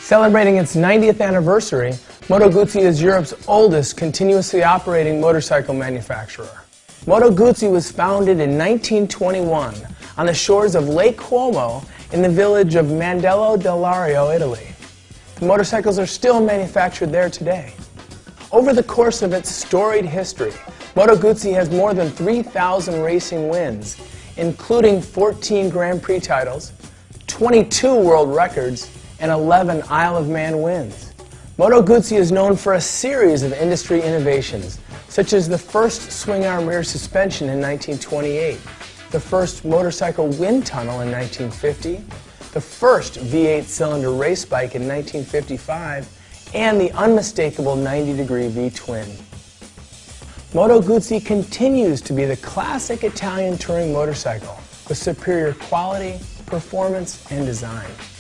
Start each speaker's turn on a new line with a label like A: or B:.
A: Celebrating its 90th anniversary, Moto Guzzi is Europe's oldest continuously operating motorcycle manufacturer. Moto Guzzi was founded in 1921 on the shores of Lake Como in the village of Mandello del Lario, Italy. The motorcycles are still manufactured there today. Over the course of its storied history, Moto Guzzi has more than 3,000 racing wins, including 14 Grand Prix titles, 22 world records, and 11 Isle of Man wins. Moto Guzzi is known for a series of industry innovations, such as the first swing-arm rear suspension in 1928, the first motorcycle wind tunnel in 1950, the first V8 cylinder race bike in 1955, and the unmistakable 90-degree V-twin. Moto Guzzi continues to be the classic Italian touring motorcycle with superior quality, performance, and design.